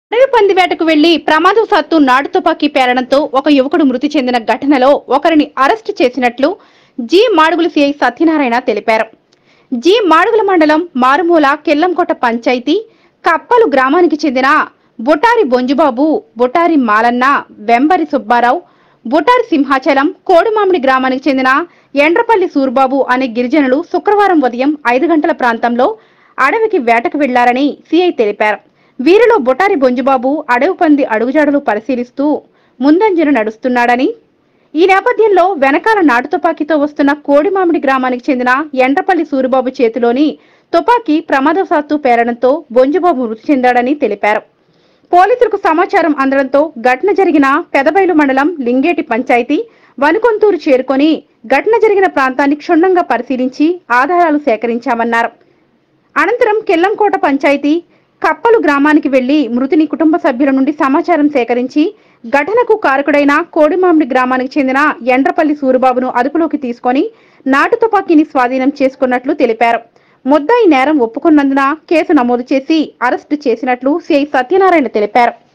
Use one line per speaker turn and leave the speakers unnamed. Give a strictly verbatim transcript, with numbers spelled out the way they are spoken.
అడవి పంది వేటకు వెళ్లి ప్రమాదవశాత్తు నాటు తుపాకీ పేలడంతో ఒక యువకుడు మృతి చెందిన ఘటనలో ఒకరిని అరెస్టు చేసినట్లు జి మాడుగుల సిఐ సత్యనారాయణ తెలిపారు. జి మాడుగుల మండలం మారుమూల కెల్లంకోట పంచాయతీ కప్పలు గ్రామానికి చెందిన బుటారి బొంజుబాబు, బుటారి మాలన్న, వెంబరి సుబ్బారావు, బుటారి సింహాచలం, కోడిమామిడి గ్రామానికి చెందిన ఎండ్రపల్లి సూర్బాబు అనే గిరిజనులు శుక్రవారం ఉదయం ఐదు గంటల ప్రాంతంలో అడవికి వేటకు వెళ్లారని సిఐ తెలిపారు. వీరిలో బుటారి బొంజుబాబు అడవి పంది అడుగుజాడలు పరిశీలిస్తూ ముందంజను నడుస్తున్నాడని, ఈ నేపథ్యంలో వెనకాల నాటు తుపాకీతో వస్తున్న కోడిమామిడి గ్రామానికి చెందిన ఎండ్రపల్లి సూరిబాబు చేతిలోని తుపాకీ ప్రమాదవశాత్తు పేలడంతో బొంజుబాబు మృతి చెందాడని తెలిపారు. పోలీసులకు సమాచారం అందడంతో ఘటన జరిగిన పెదబైలు మండలం లింగేటి పంచాయతీ వనుకొంతూరు చేరుకొని ఘటన జరిగిన ప్రాంతాన్ని క్షుణ్ణంగా పరిశీలించి ఆధారాలు సేకరించామన్నారు. అనంతరం కెల్లంకోట పంచాయతీ కప్పలు గ్రామానికి వెళ్లి మృతుని కుటుంబ సభ్యుల నుండి సమాచారం సేకరించి ఘటనకు కారకుడైన కోడిమామిడి గ్రామానికి చెందిన ఎండ్రపల్లి సూరిబాబును అదుపులోకి తీసుకుని నాటు తుపాకీని స్వాధీనం చేసుకున్నట్లు తెలిపారు. ముద్దాయి నేరం ఒప్పుకున్నందున కేసు నమోదు చేసి అరెస్టు చేసినట్లు సిఐ సత్యనారాయణ తెలిపారు.